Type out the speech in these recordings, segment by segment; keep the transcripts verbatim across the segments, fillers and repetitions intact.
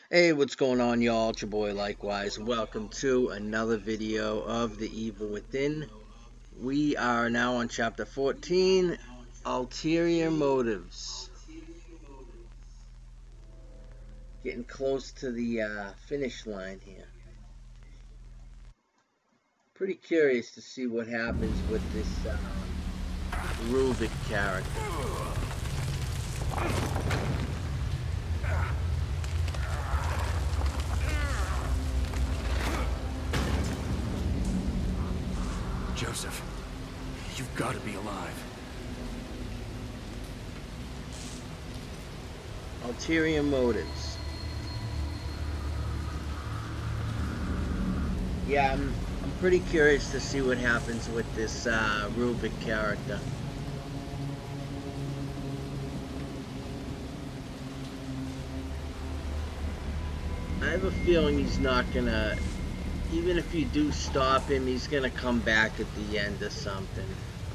Hey, what's going on, y'all? It's your boy, Likewise. Welcome to another video of The Evil Within. We are now on chapter fourteen, Ulterior Motives. Getting close to the uh, finish line here. Pretty curious to see what happens with this um, Rubik character. Joseph, you've got to be alive. Ulterior Motives. Yeah, I'm, I'm pretty curious to see what happens with this uh, Rubik character. I have a feeling he's not gonna, even if you do stop him, he's gonna come back at the end or something.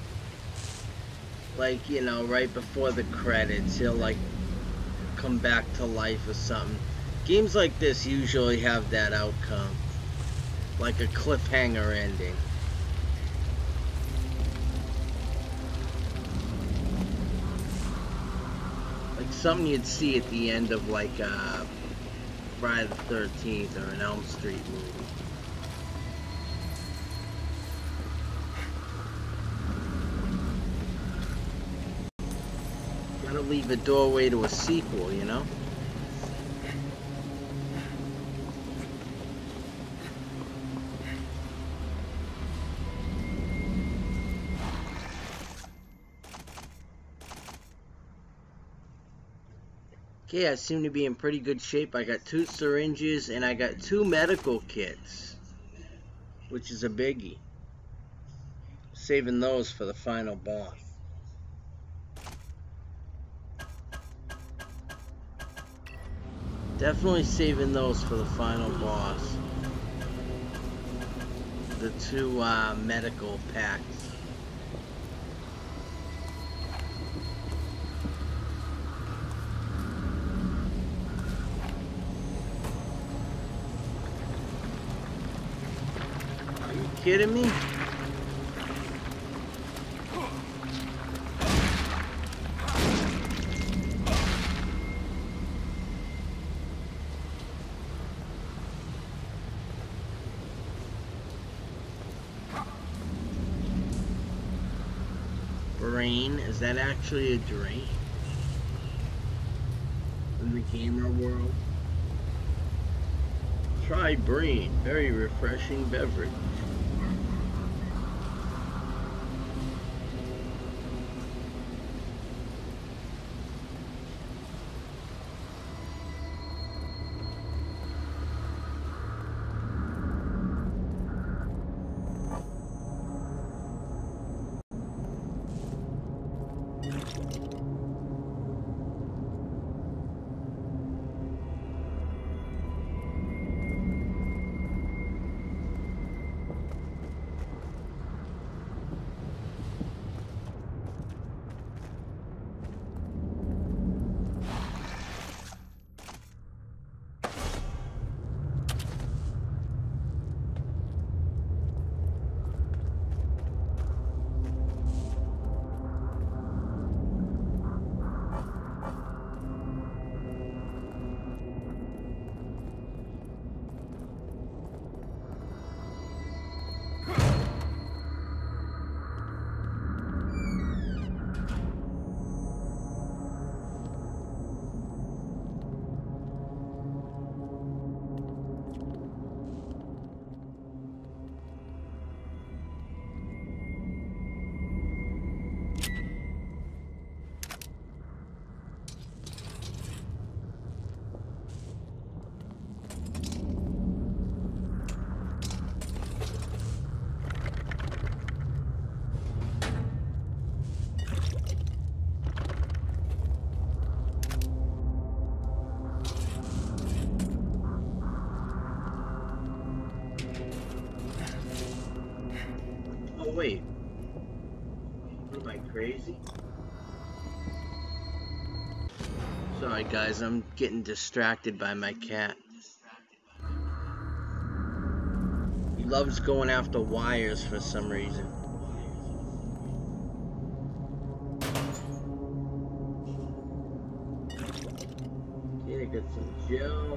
Like, you know, right before the credits, he'll like come back to life or something. Games like this usually have that outcome. Like a cliffhanger ending. Like something you'd see at the end of like uh, Friday the thirteenth or an Elm Street movie. Gotta leave a doorway to a sequel, you know? Okay, I seem to be in pretty good shape. I got two syringes and I got two medical kits, which is a biggie. Saving those for the final boss. Definitely saving those for the final boss. The two uh, medical packs. Are you kidding me? Brain, is that actually a drain? In the gamer world? Try Brain, very refreshing beverage. Oh wait, what am I, crazy? Sorry guys, I'm getting distracted by my cat. He loves going after wires for some reason. Okay, I got some gel.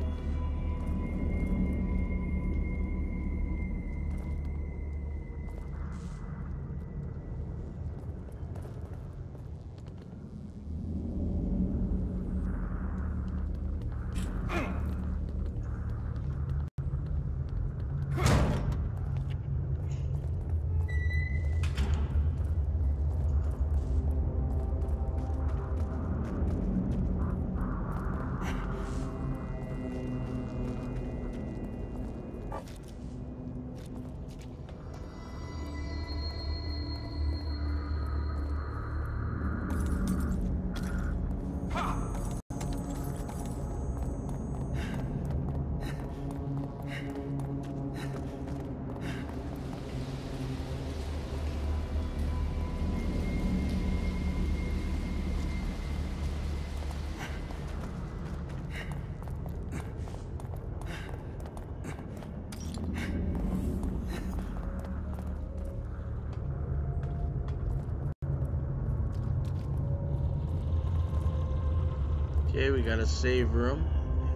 Okay, we got a save room.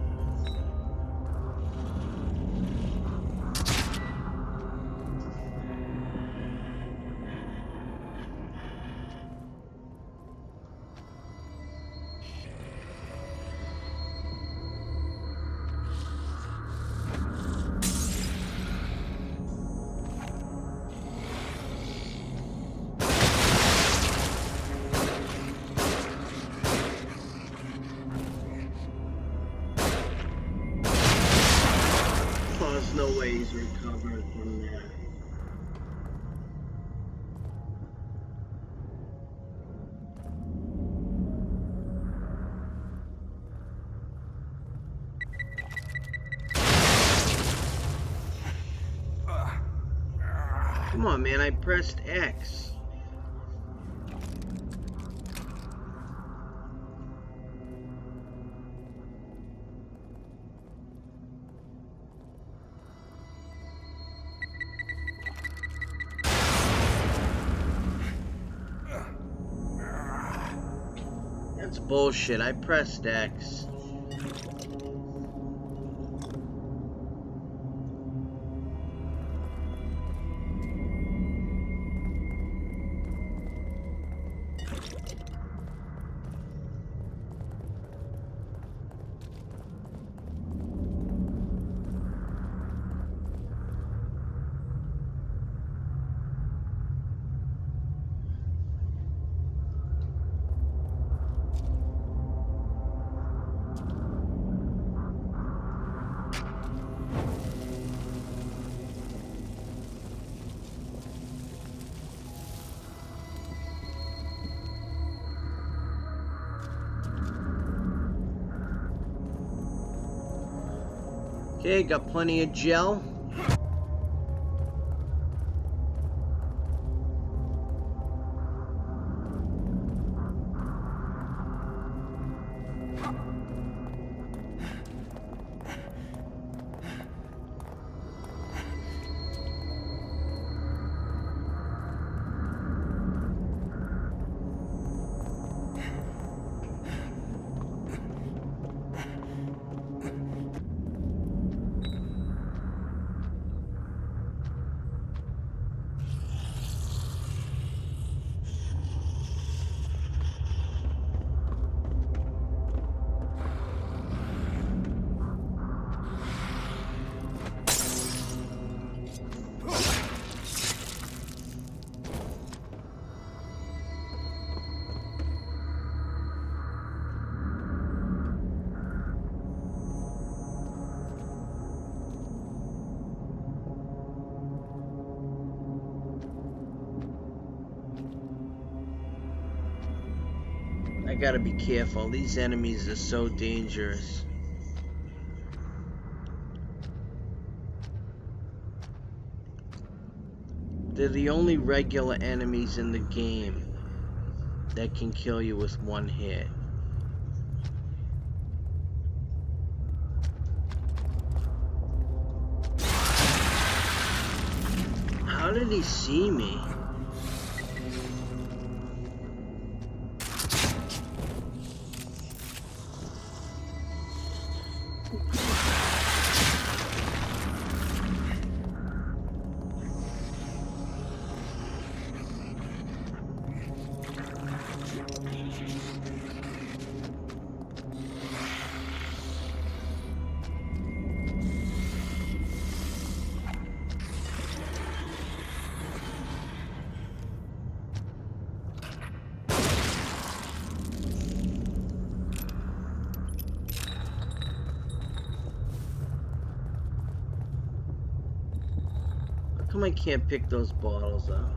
There's no way he's recovered from that. Come on, man, I pressed X. That's bullshit. I pressed X. Okay, got plenty of gel. I gotta be careful. These enemies are so dangerous. They're the only regular enemies in the game that can kill you with one hit. How did he see me? How come I can't pick those bottles up?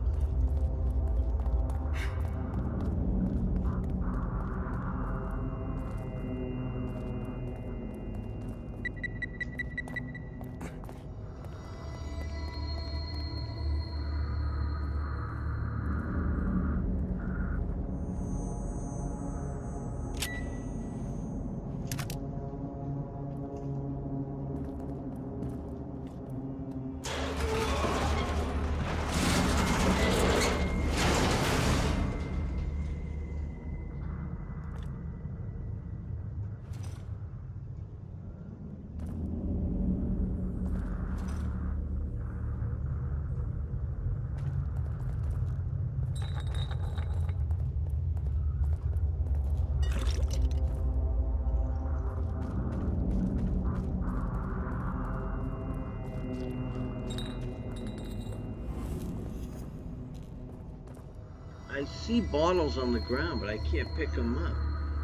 I see bottles on the ground, but I can't pick them up.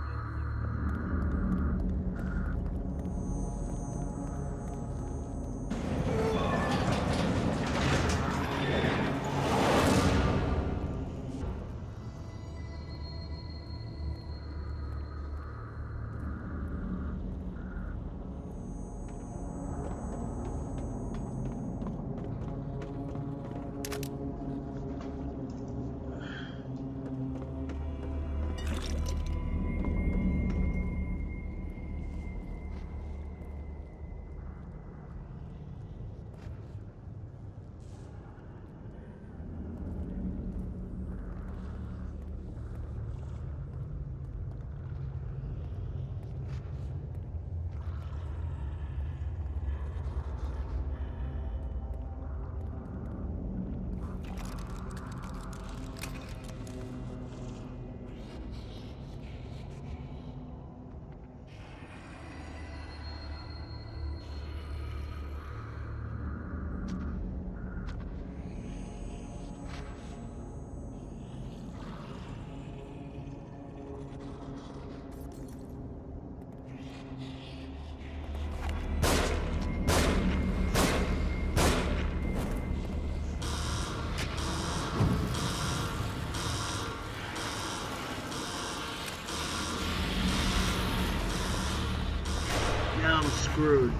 Now I'm screwed.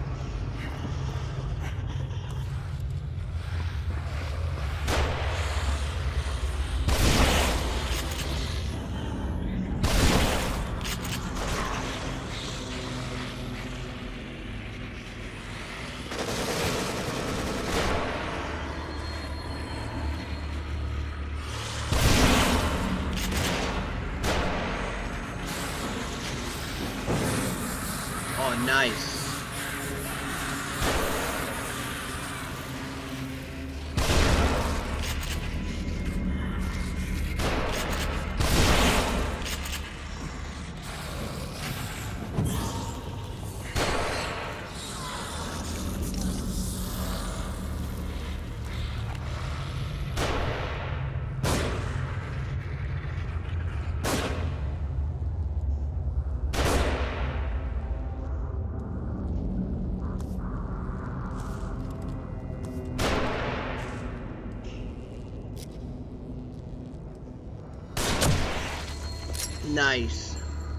Oh, nice. Nice.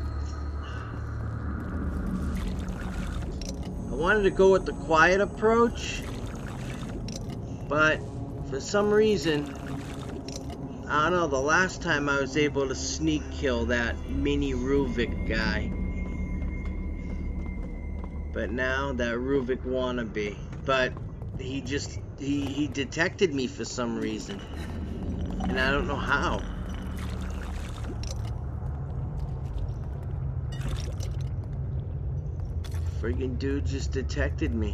I wanted to go with the quiet approach, but for some reason, I don't know, the last time I was able to sneak kill that mini Ruvik guy. But now that Ruvik wannabe. But he just he he detected me for some reason, and I don't know how. Friggin' dude just detected me.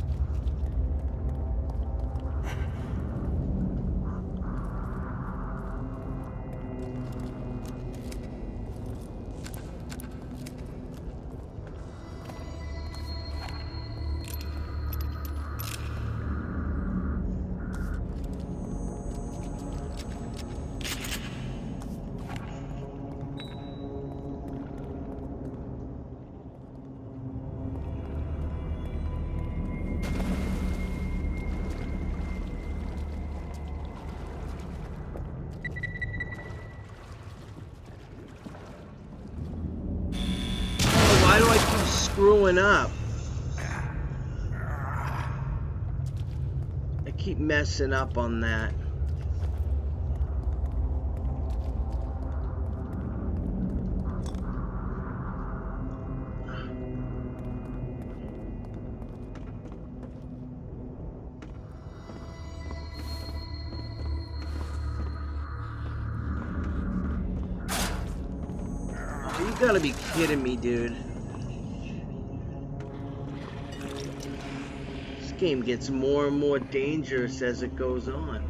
Why do I keep screwing up? I keep messing up on that. Oh, you gotta be kidding me, dude. This game gets more and more dangerous as it goes on.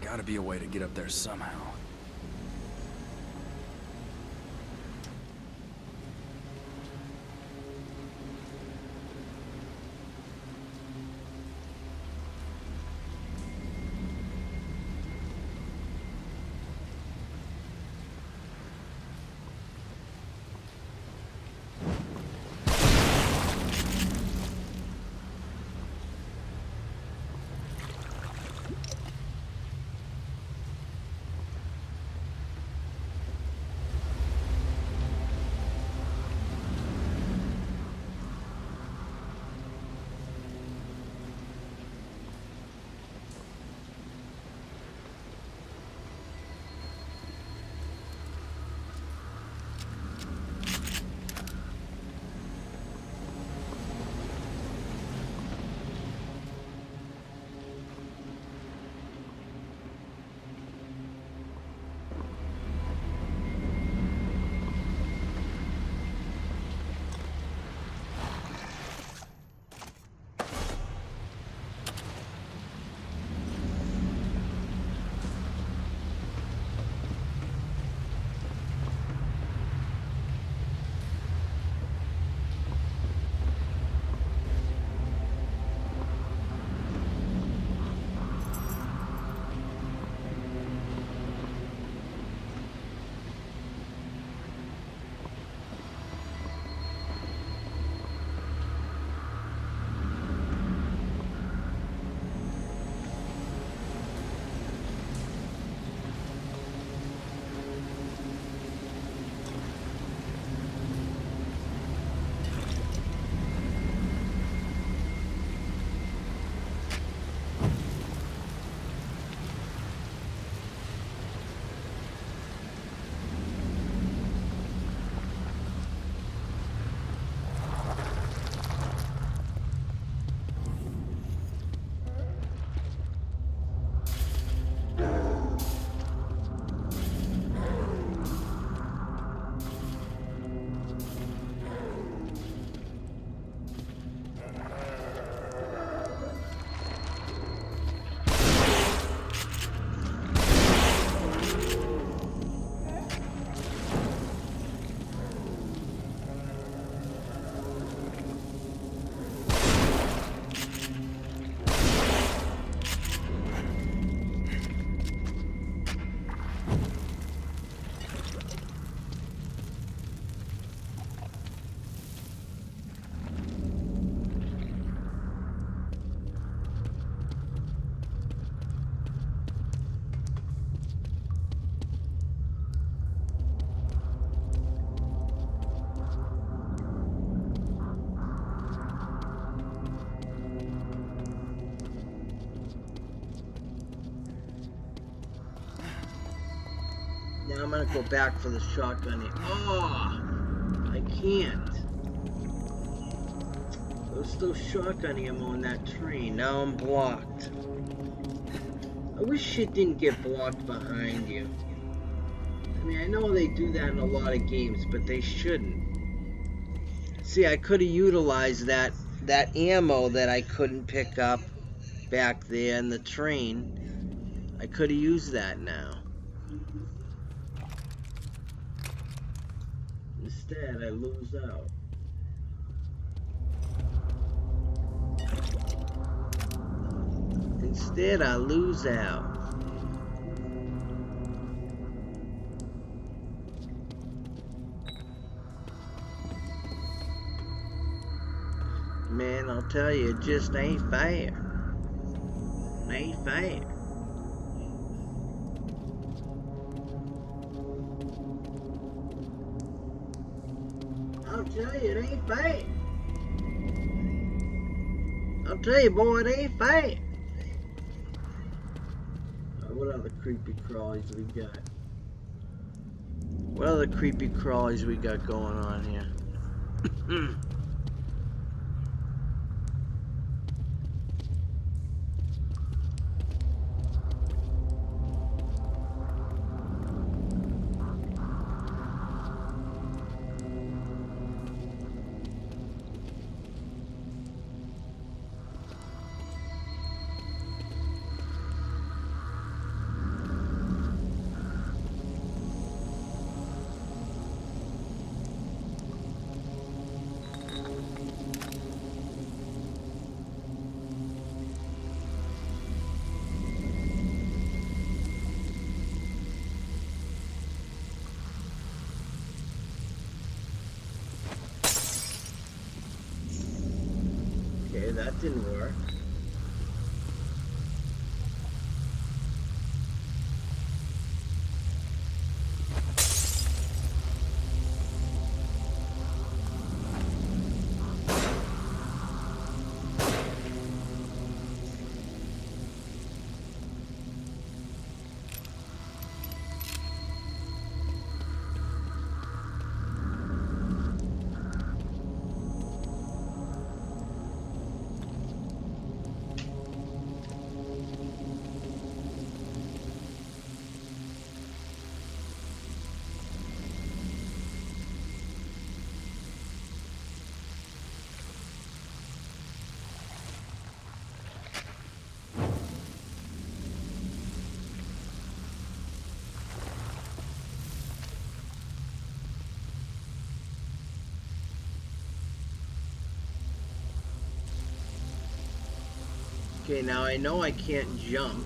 gotta be a way to get up there somehow. Now I'm gonna go back for the shotgun. Oh, I can't. There's still shotgun ammo in that train. Now I'm blocked. I wish shit didn't get blocked behind you. I mean, I know they do that in a lot of games, but they shouldn't. See, I could have utilized that that ammo that I couldn't pick up back there in the train. I could have used that now. Instead, I lose out. Instead, I lose out. Man, I'll tell you, it just ain't fair. It ain't fair. I'll tell you, it ain't fair. I'll tell you, boy, it ain't fair. Right, what other creepy crawlies we got? What other creepy crawlies we got going on here? Okay, that didn't work. Okay, now I know I can't jump.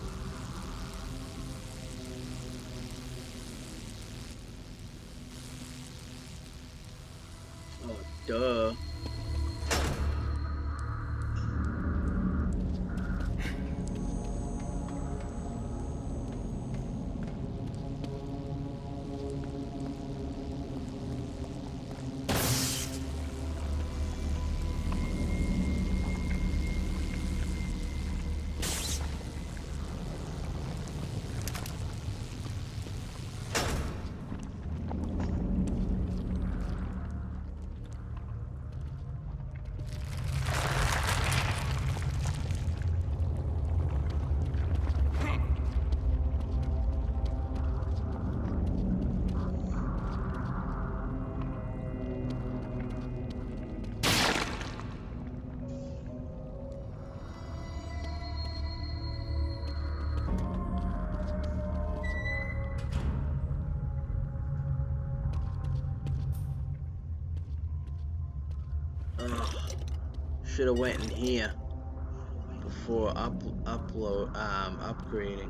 Oh, duh. Should have went in here before up upload um upgrading.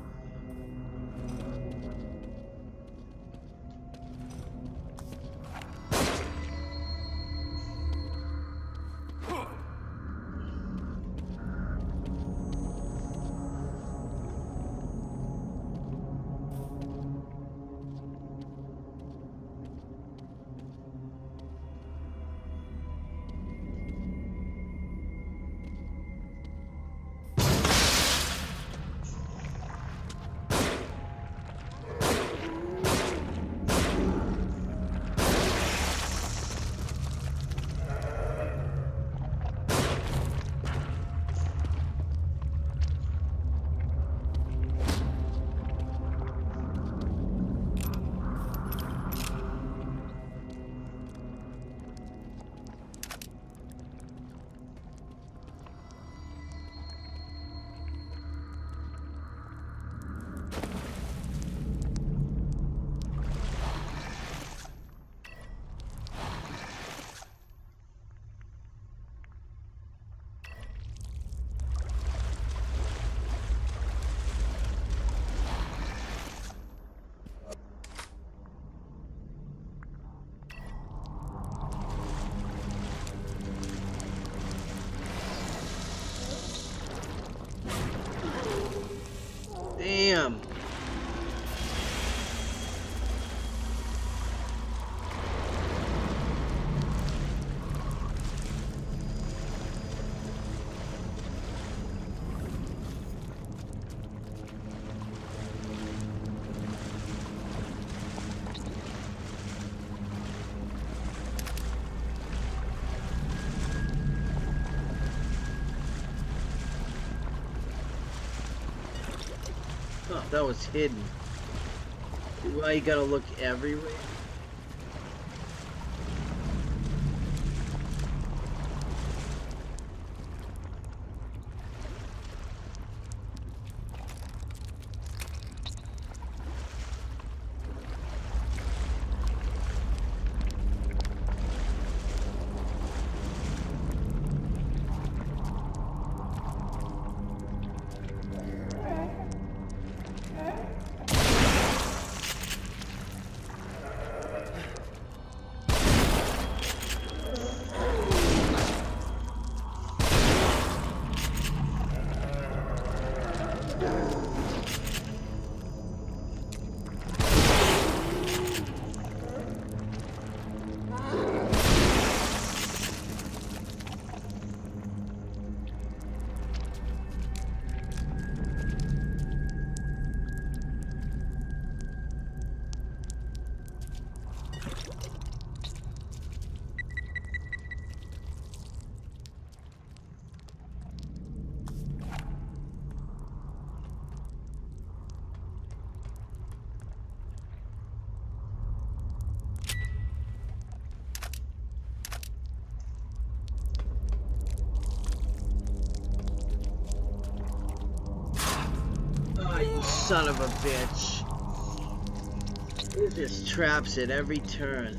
Damn. Oh, that was hidden. Why you gotta look everywhere? son of a bitch. There's just traps at every turn.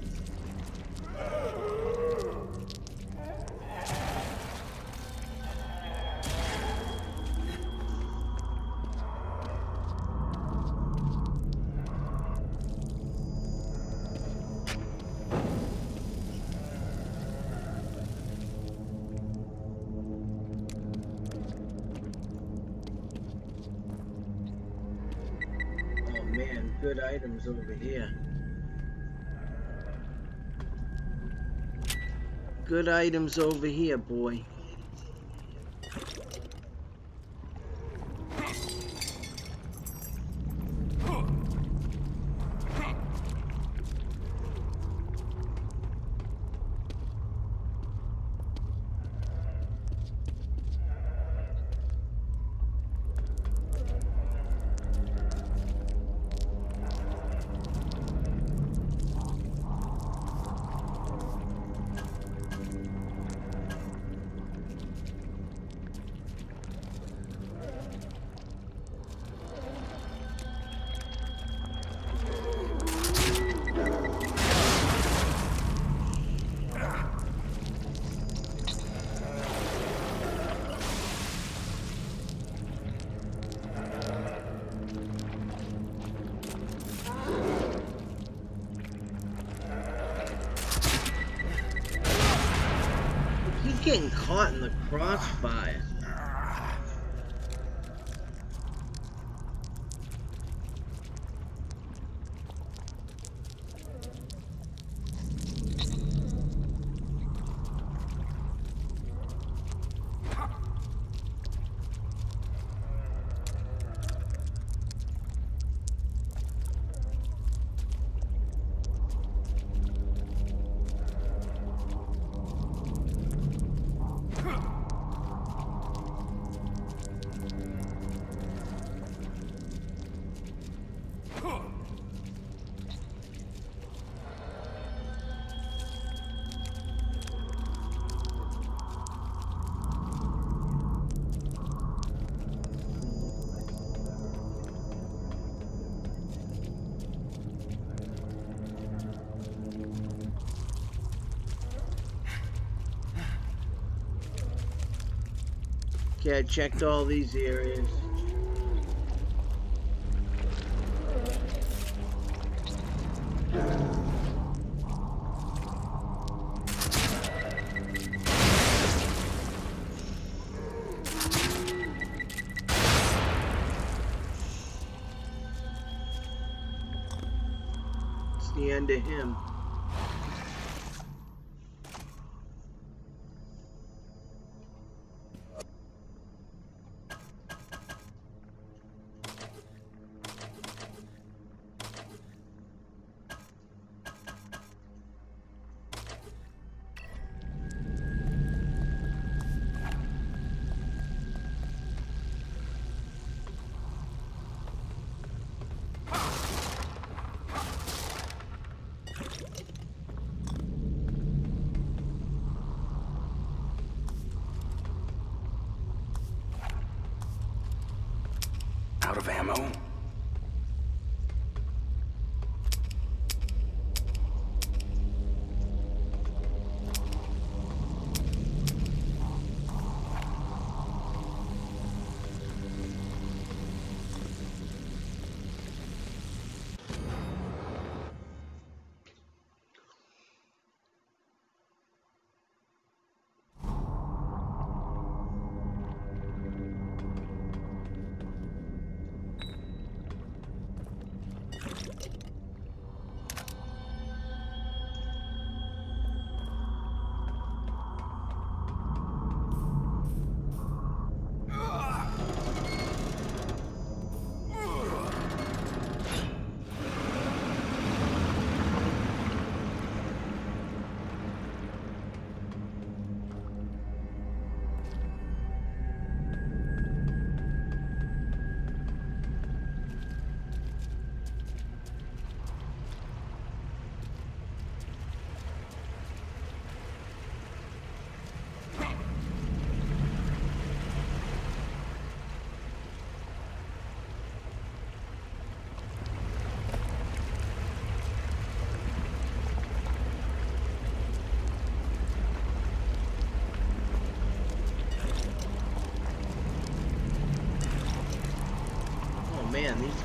Man, good items over here. Good items over here, boy. He's getting caught in the crossfire. Okay, I checked all these areas. It's the end of him. Out of ammo?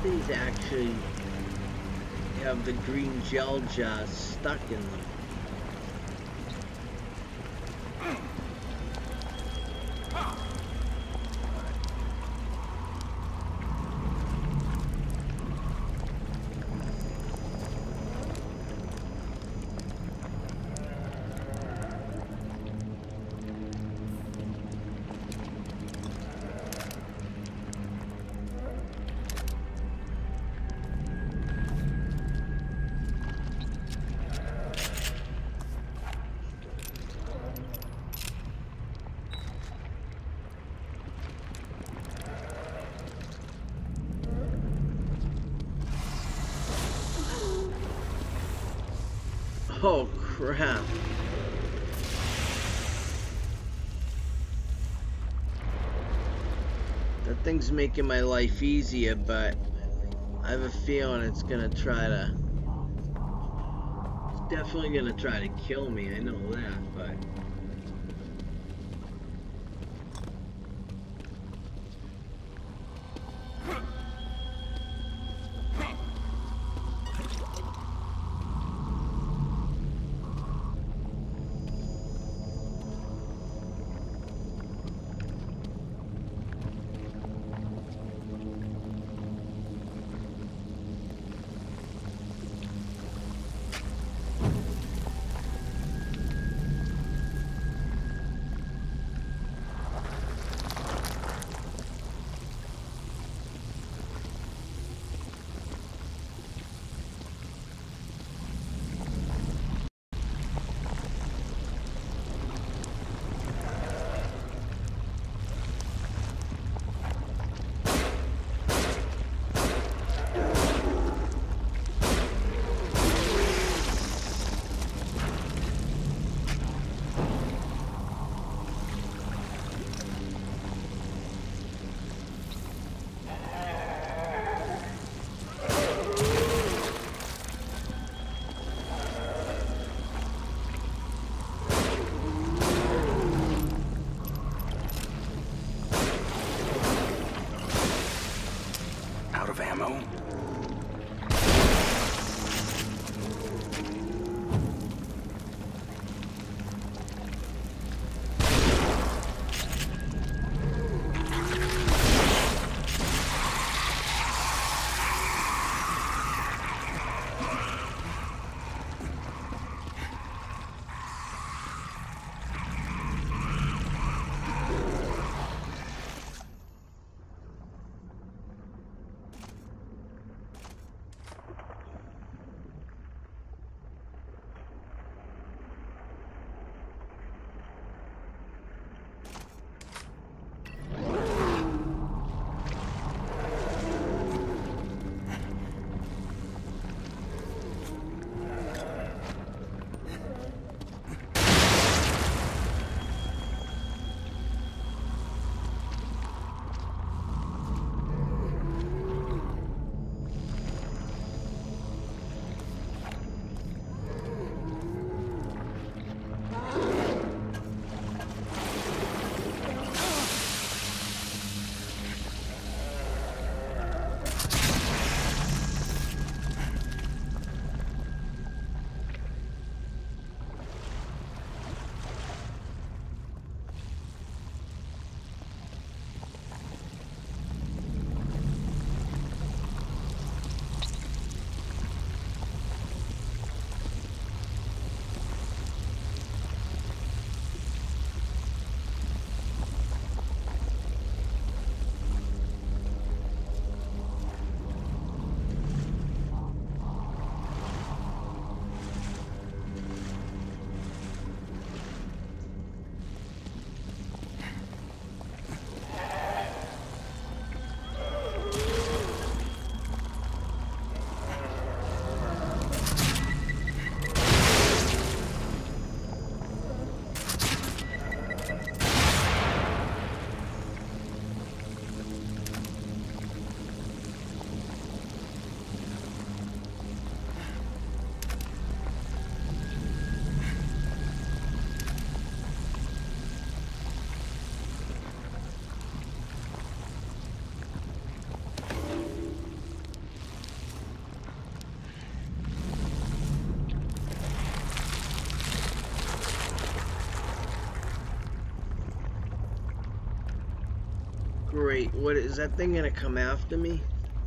these actually have the green gel jars stuck in them. Oh crap. That thing's making my life easier, but I have a feeling it's gonna try to... It's definitely gonna try to kill me, I know that, but... Great. What is that thing gonna come after me?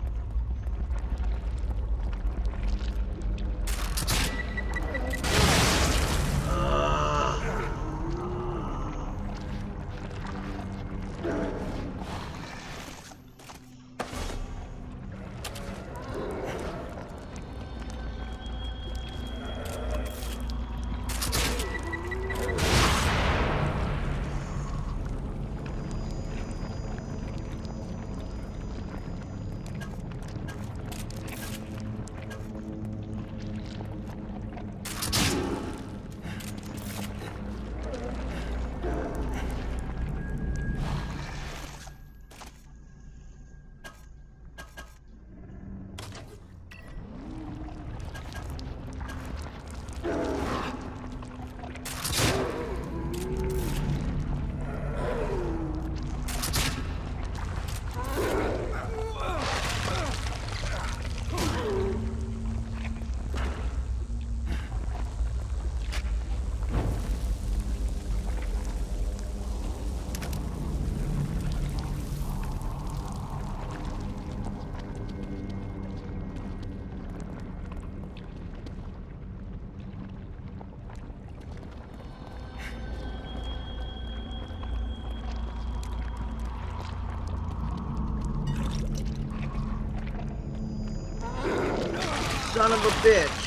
Son of a bitch.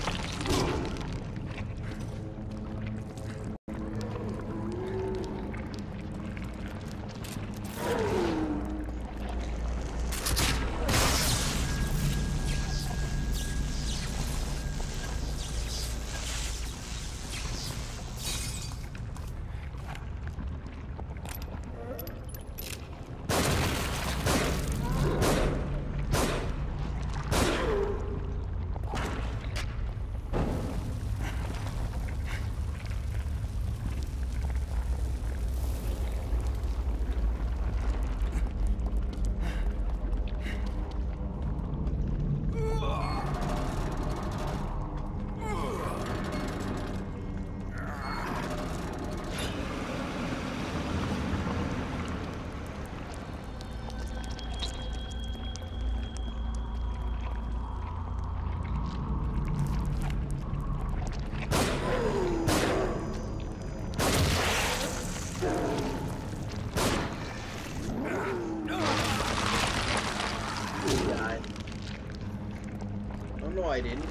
I didn't.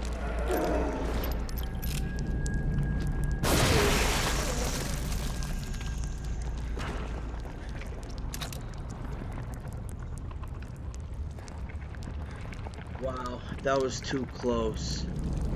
Wow, that was too close.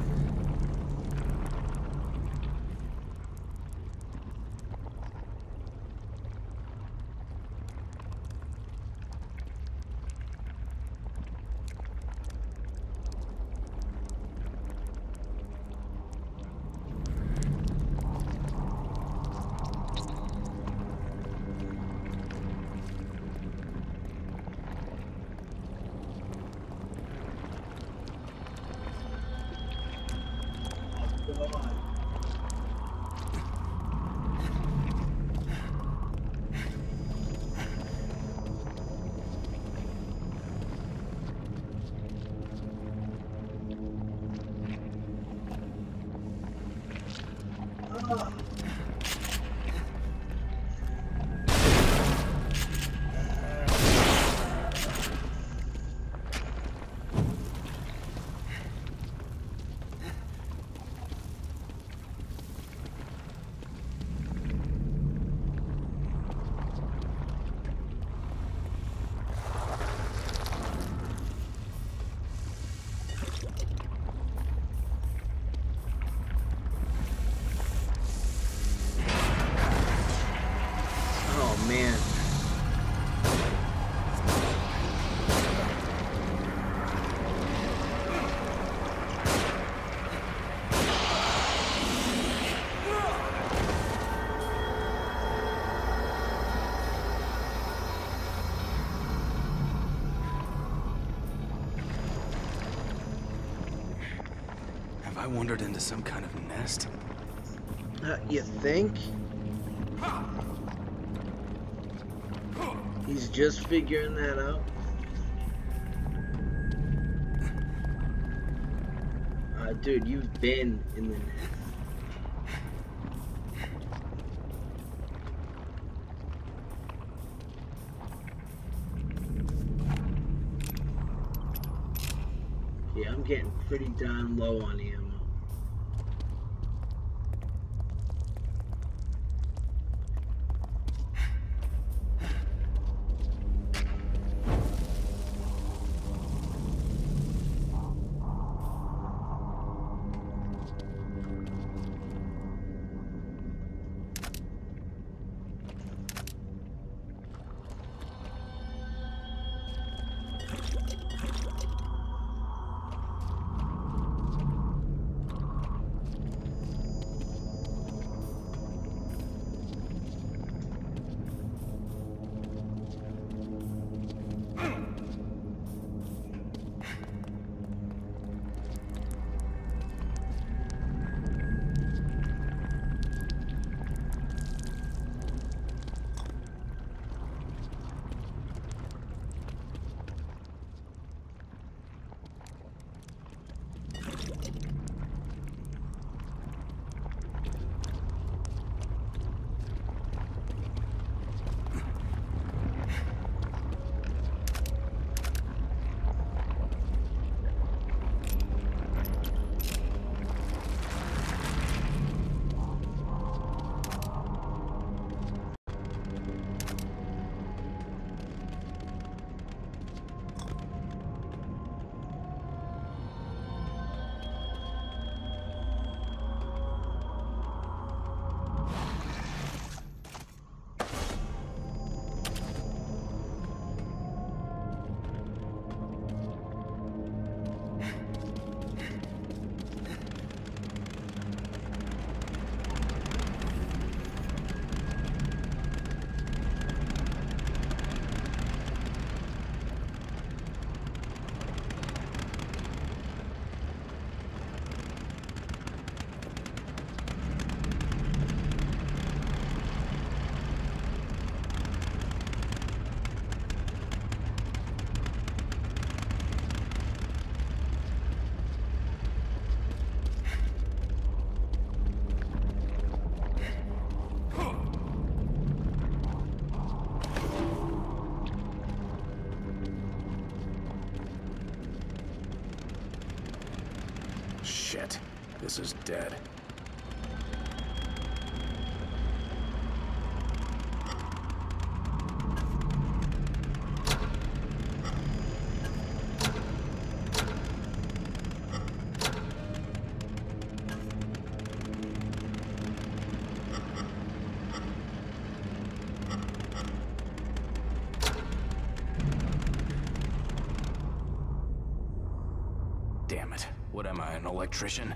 Man. Have I wandered into some kind of nest? Uh, you think? He's just figuring that out. Uh, dude, you've been in the net. Yeah, I'm getting pretty darn low on ammo. Shit. This is dead. Damn it. What am I, an electrician?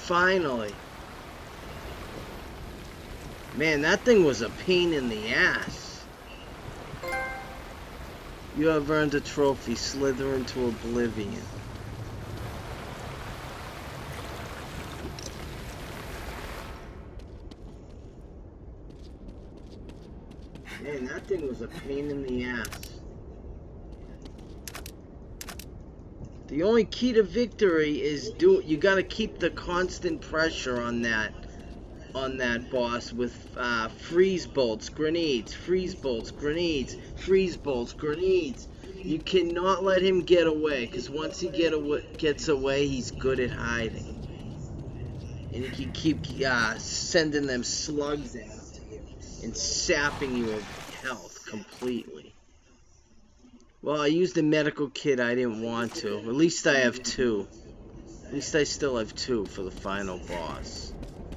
Finally. Man, that thing was a pain in the ass. You have earned a trophy. Slither into oblivion. Man, that thing was a pain in the ass. The only key to victory is do you gotta keep the constant pressure on that on that boss with uh, freeze bolts, grenades, freeze bolts, grenades, freeze bolts, grenades. You cannot let him get away, because once he get away, gets away, he's good at hiding. And he can keep uh, sending them slugs after you and sapping you of health completely. Well, I used the medical kit. I didn't want to. At least I have two. At least I still have two for the final boss.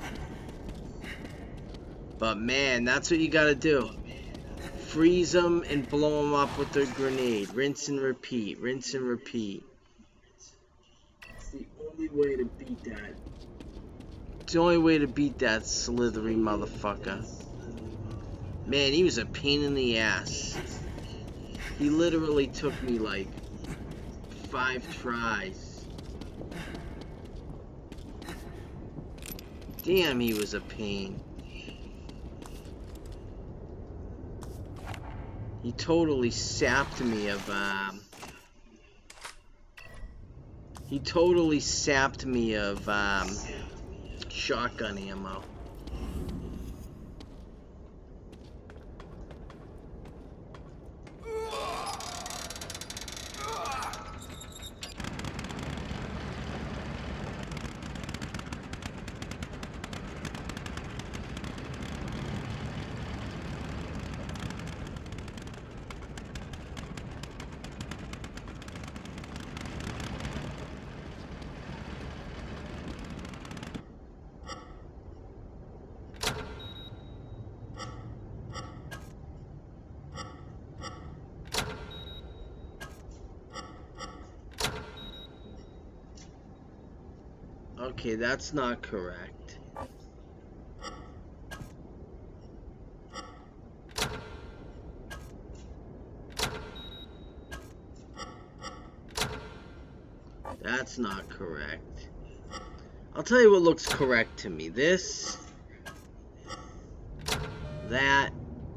But man, that's what you gotta do. Freeze them and blow them up with a grenade. Rinse and repeat. Rinse and repeat. It's the only way to beat that. It's the only way to beat that slithery motherfucker. Man, he was a pain in the ass. He literally took me like five tries. Damn, he was a pain. He totally sapped me of, um... He totally sapped me of, um... shotgun ammo. Okay, that's not correct. That's not correct. I'll tell you what looks correct to me. This, that,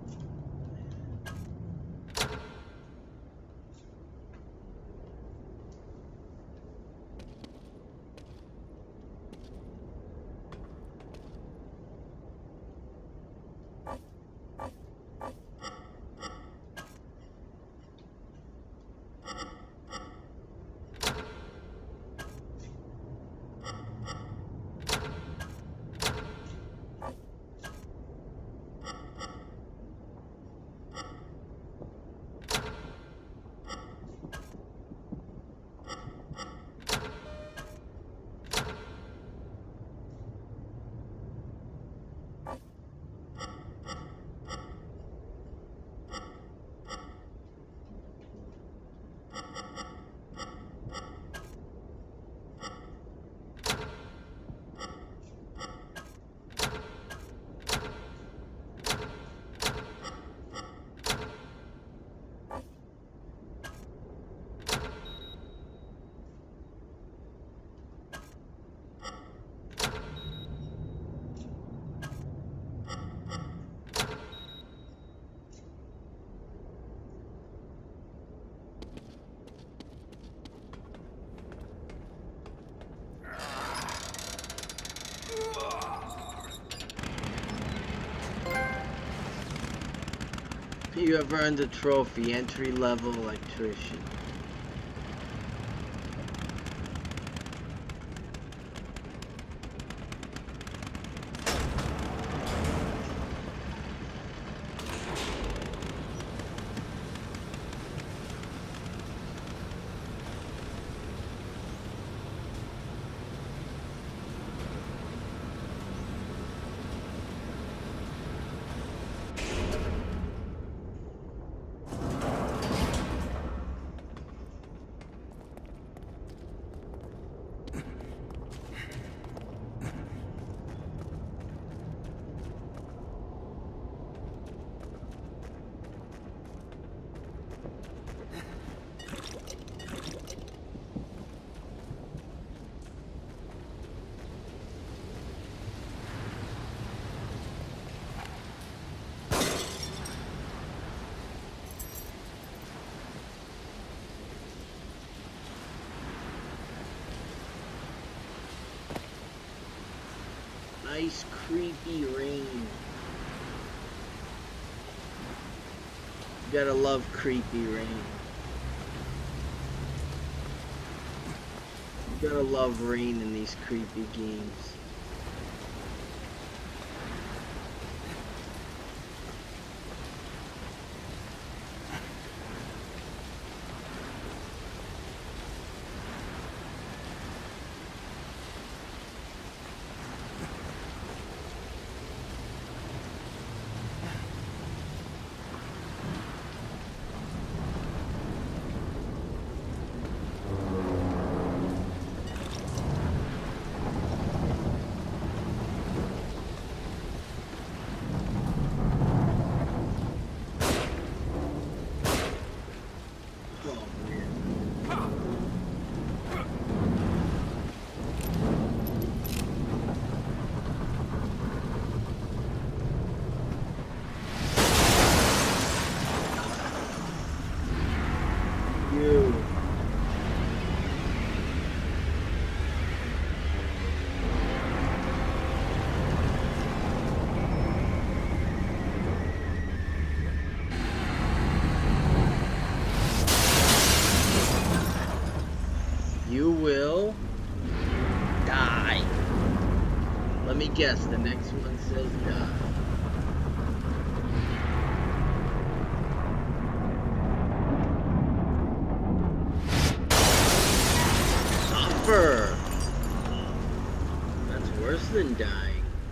you have earned a trophy, entry level electrician. Nice creepy rain. You gotta love creepy rain. You gotta love rain in these creepy games. You will die. Let me guess, the next one says die. Suffer. That's worse than dying.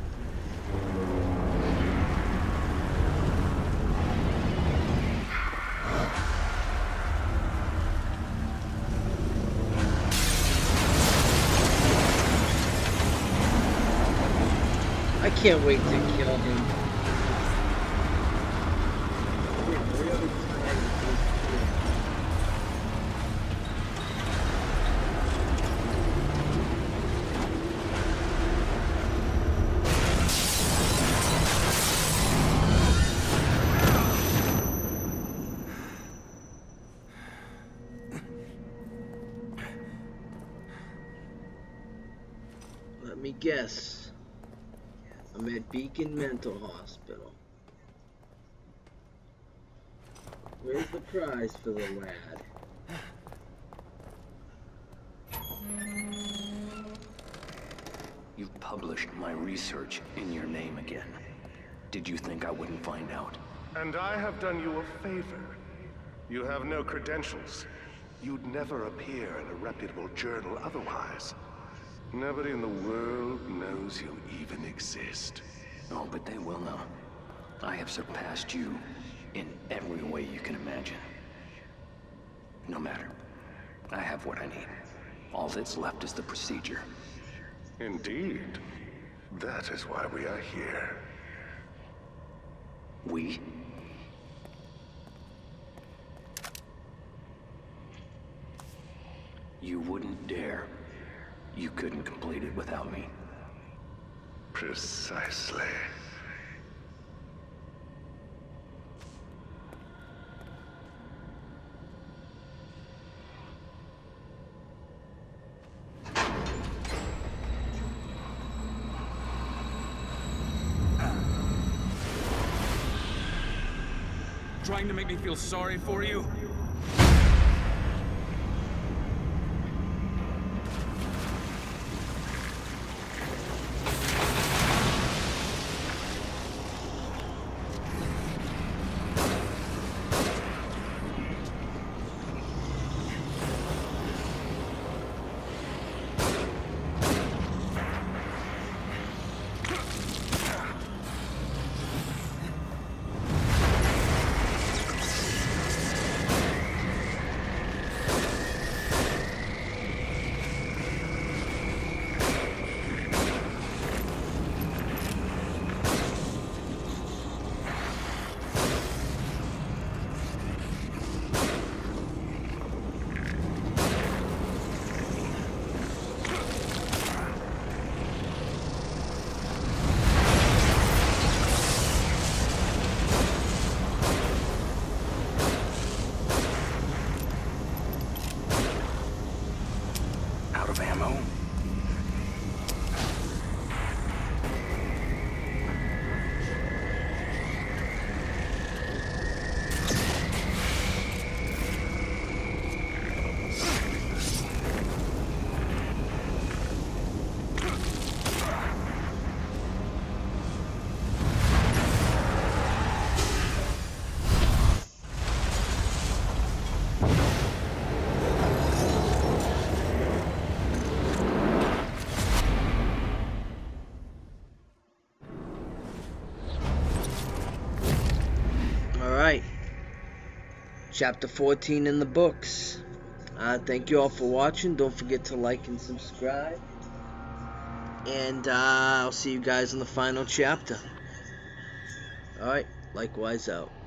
I can't wait to kill him. Let me guess. I'm at Beacon Mental Hospital. Where's the prize for the lad? You've published my research in your name again. Did you think I wouldn't find out? And I have done you a favor. You have no credentials. You'd never appear in a reputable journal otherwise. Nobody in the world knows you even exist. Oh, but they will know. I have surpassed you in every way you can imagine. No matter. I have what I need. All that's left is the procedure. Indeed. That is why we are here. We? You wouldn't dare. You couldn't complete it without me. Precisely. Trying to make me feel sorry for you? chapter fourteen in the books. Uh, thank you all for watching. Don't forget to like and subscribe. And uh, I'll see you guys in the final chapter. Alright, likewise out.